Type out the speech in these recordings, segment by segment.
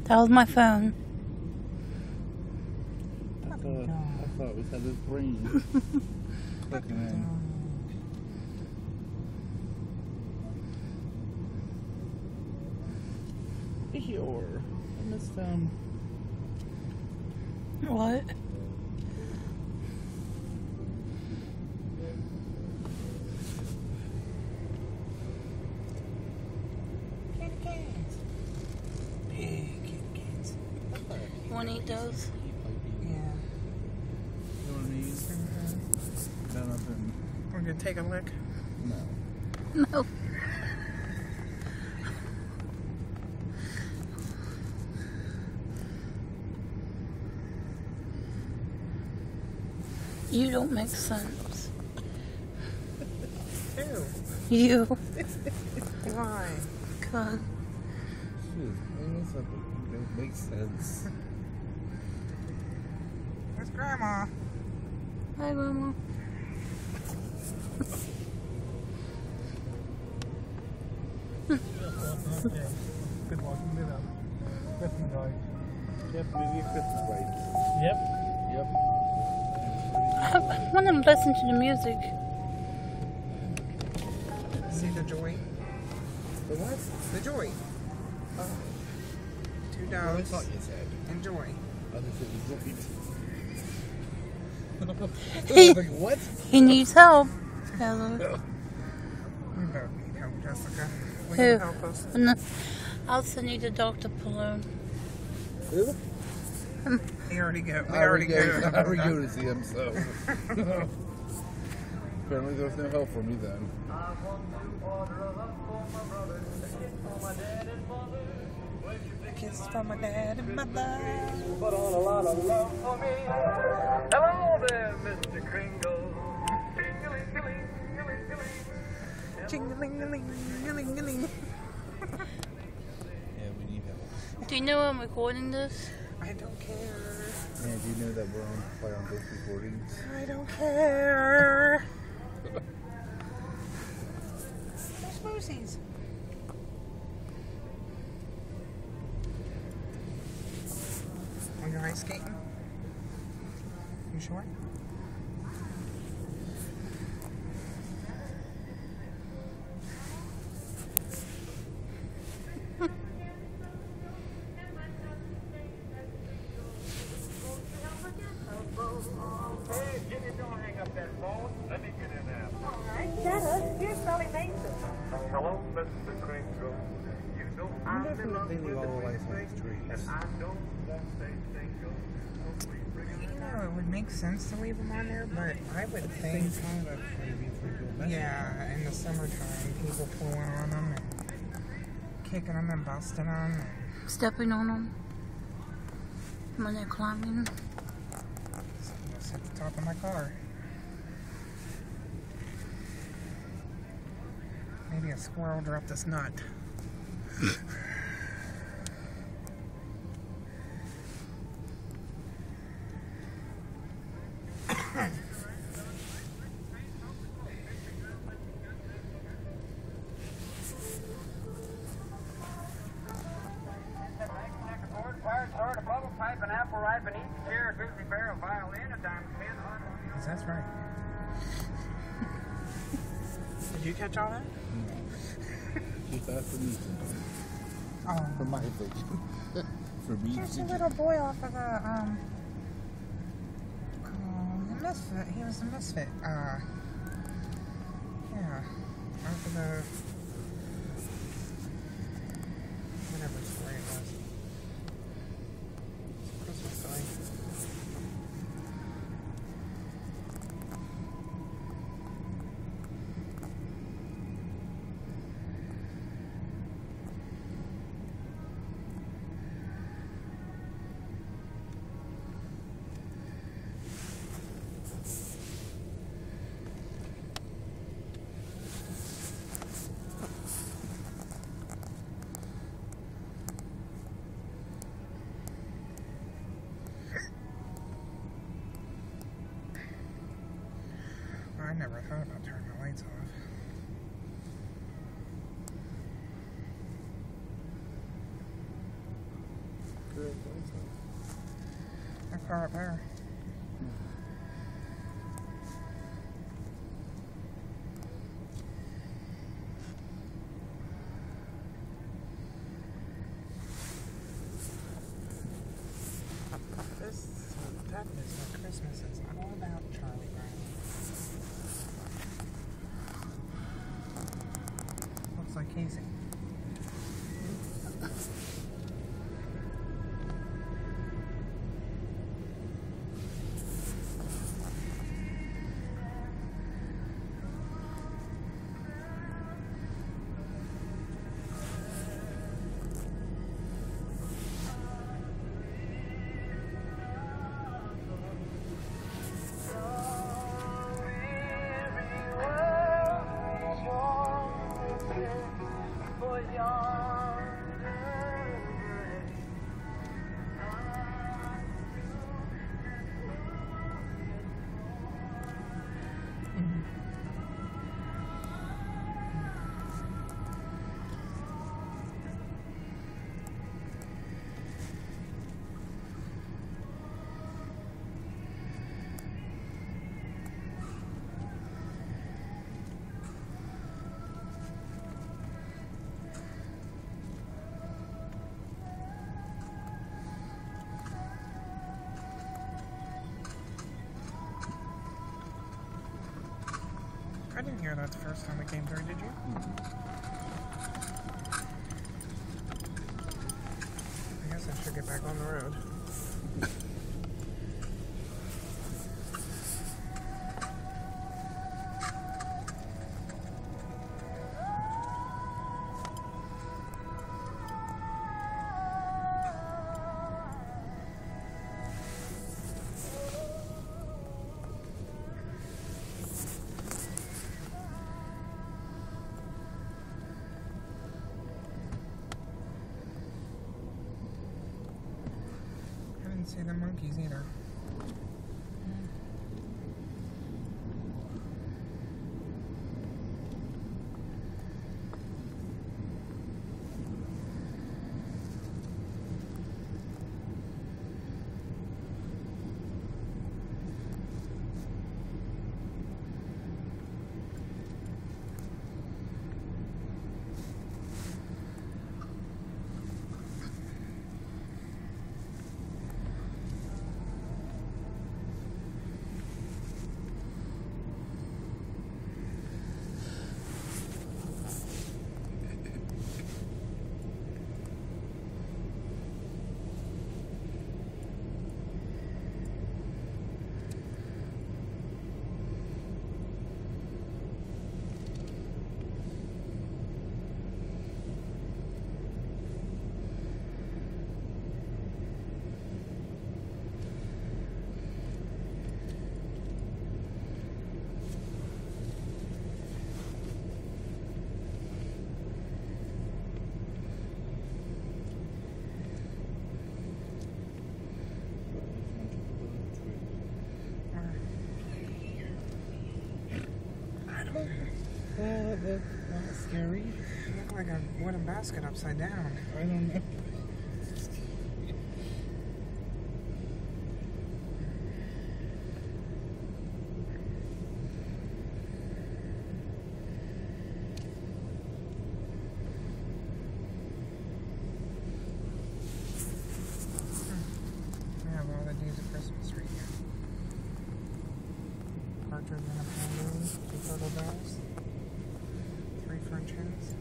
That was my phone. I thought we had this brain clicking in. Eeyore. I missed them. What? You want to eat those? Yeah. You know what I mean? Mm-hmm. No, nothing. We're gonna take a lick. No. No. You don't make sense. Ew. You. Why? God. Shoot, something don't make sense. Where's Grandma? Hi, Grandma. Good walking it up. Christmas lights. Yep, maybe Christmas lights. Yep. Yep. I want to listen to the music. See the joy? The what? The joy. Oh. Two Well, I dogs. thought you said. And joy. Other said the joint. He, I was like, what? he needs help. Hello. We both need help, Jessica. Will Who? you help us? No, I also need a Dr. Palone. Who? We already go. We I already go. I already go to see him, so. Apparently there's no help for me then. Kisses from my dad and mother. Put on a lot of love for me. Hello there, Mr. Kringle. Ching-a-ling-a-ling-a-ling-a-ling. Yeah, we need help. Do you know I'm recording this? I don't care. And do you know that we're on play on both recordings? I don't care. Smoothies. Are you ice skating? You sure? Hey, Jimmy, don't hang up that phone. Let me get in there. All right, Detta, here's Sally Mason. Hello, Mr. Kringle. You know I'm in love They with leave the all the lights on green the street, and streets. I don't want to single. So please bring it You know, it would make sense to leave them on there, but I would think, Same time, I try to be free. yeah, in the summertime, people pulling on them and kicking them and busting them. And Stepping on them when they're climbing. just at the top of my car. Maybe a squirrel dropped this nut. Checkerboard, fire sword, a bubble pipe, an apple ripe, an easy chair, a grizzly bear, a violin, a diamond pin, Yes, that's right. Did you catch all that? Keep that for me sometimes. Oh. For my fiction. For me. There's a little boy off of the, the Misfit. He was a Misfit. Yeah. Off of the, whatever story it was. Christmas story. I never thought about turning the lights off. correct also. That car up there. That is what Christmas is all about, Charlie Brown. Looks like Casey. I didn't hear that the first time it came through, did you? I guess I should get back on the road. See the monkeys either. That's scary. You look like a wooden basket upside down. I don't know. We have all the days of Christmas right here. Partridge in a pear tree, 2 turtle doves, 3 French hens.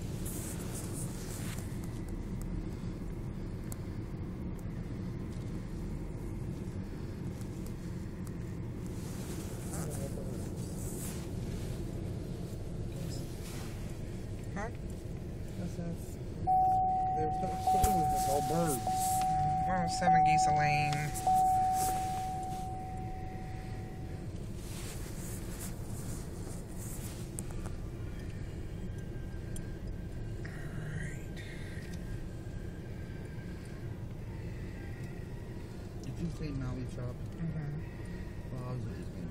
Huh? It's all birds. Well, 7 geese a lane. Did you say Maui chop? Mm-hmm. Well, I was just